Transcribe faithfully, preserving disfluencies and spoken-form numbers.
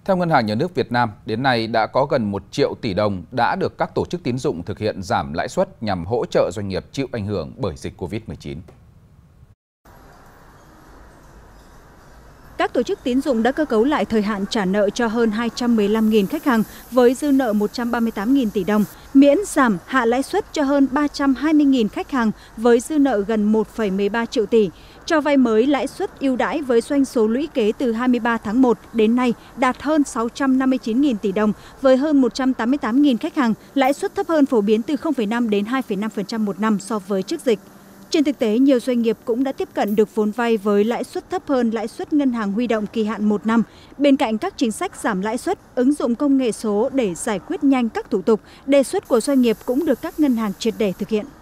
Theo Ngân hàng Nhà nước Việt Nam, đến nay đã có gần một triệu tỷ đồng đã được các tổ chức tín dụng thực hiện giảm lãi suất nhằm hỗ trợ doanh nghiệp chịu ảnh hưởng bởi dịch Covid mười chín. Các tổ chức tín dụng đã cơ cấu lại thời hạn trả nợ cho hơn hai trăm mười lăm nghìn khách hàng với dư nợ một trăm ba mươi tám nghìn tỷ đồng, miễn giảm hạ lãi suất cho hơn ba trăm hai mươi nghìn khách hàng với dư nợ gần một phẩy mười ba triệu tỷ, cho vay mới lãi suất ưu đãi với doanh số lũy kế từ hai mươi ba tháng một đến nay đạt hơn sáu trăm năm mươi chín nghìn tỷ đồng với hơn một trăm tám mươi tám nghìn khách hàng, lãi suất thấp hơn phổ biến từ không phẩy năm đến hai phẩy năm phần trăm một năm so với trước dịch. Trên thực tế, nhiều doanh nghiệp cũng đã tiếp cận được vốn vay với lãi suất thấp hơn lãi suất ngân hàng huy động kỳ hạn một năm. Bên cạnh các chính sách giảm lãi suất, ứng dụng công nghệ số để giải quyết nhanh các thủ tục, đề xuất của doanh nghiệp cũng được các ngân hàng triệt để thực hiện.